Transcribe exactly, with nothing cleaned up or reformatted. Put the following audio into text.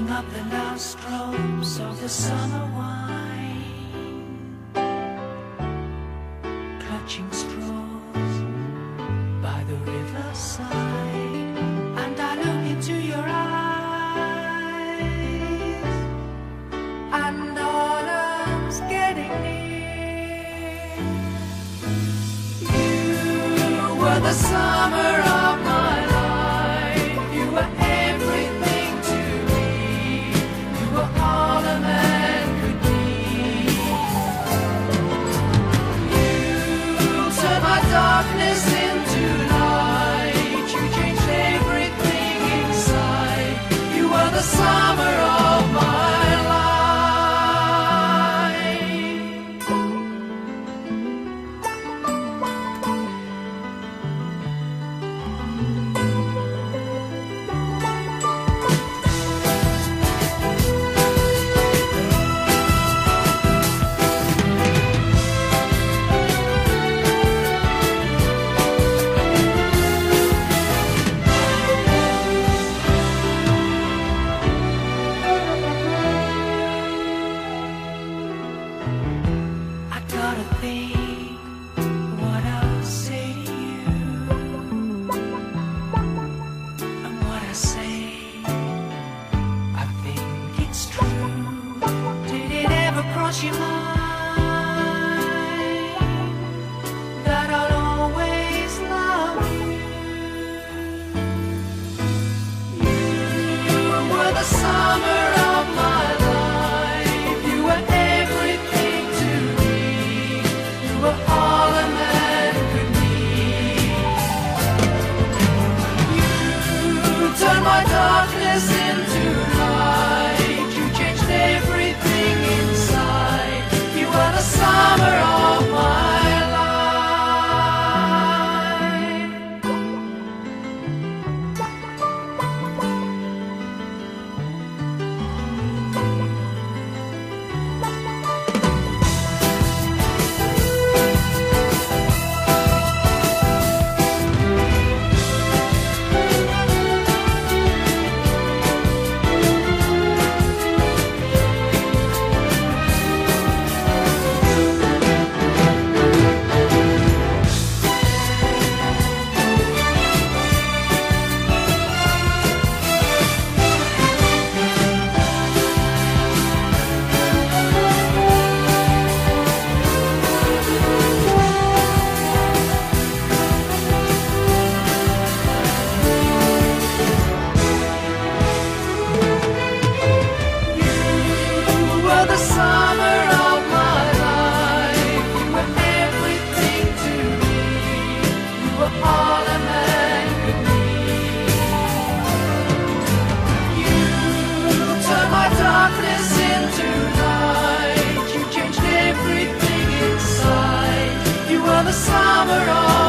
Filling up the last drops of the summer wine, clutching straws by the riverside, and I look into your eyes, and autumn's getting near. You were the summer of my life. You were everything to me. You were all a man could need. You turned my darkness into light. You changed everything inside. You were the summer of my life. Gotta think what I'll say to you, and what I say, I think it's true. Did it ever cross your mind that I'll always love you? You were the summer of my life. You were everything to me. You were all a man could need. You turned my darkness into light. You changed everything inside. You were the summer of my life. The summer of my life. You were everything to me. You were all a man could need. You turned my darkness into light. You changed everything inside. You were the summer of